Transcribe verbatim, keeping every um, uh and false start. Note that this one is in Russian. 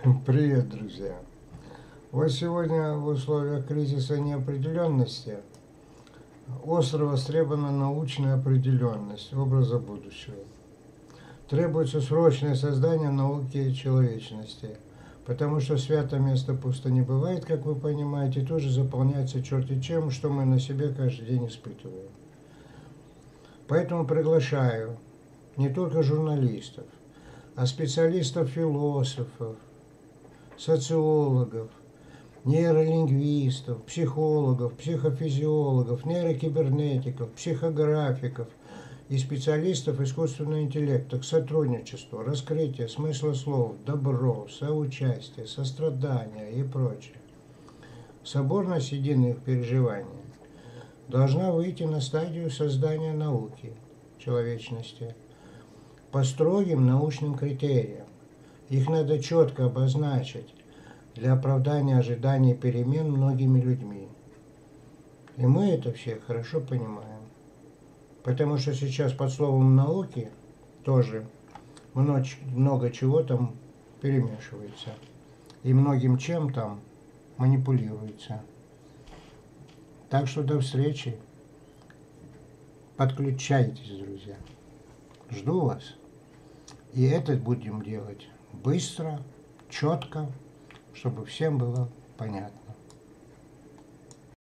Привет, друзья! Вот сегодня в условиях кризиса и неопределенности остро востребована научная определенность образа будущего. Требуется срочное создание науки человечности, потому что святое место пусто не бывает, как вы понимаете, и тоже заполняется черти чем, что мы на себе каждый день испытываем. Поэтому приглашаю не только журналистов, а специалистов-философов, социологов, нейролингвистов, психологов, психофизиологов, нейрокибернетиков, психографиков и специалистов искусственного интеллекта к сотрудничеству, раскрытию смысла слов, добро, соучастие, сострадание и прочее. Соборность единых переживаний должна выйти на стадию создания науки человечности по строгим научным критериям. Их надо четко обозначить для оправдания ожиданий перемен многими людьми. И мы это все хорошо понимаем. Потому что сейчас под словом науки тоже много чего там перемешивается. И многим чем там манипулируется. Так что до встречи. Подключайтесь, друзья. Жду вас. И это будем делать быстро, четко, чтобы всем было понятно.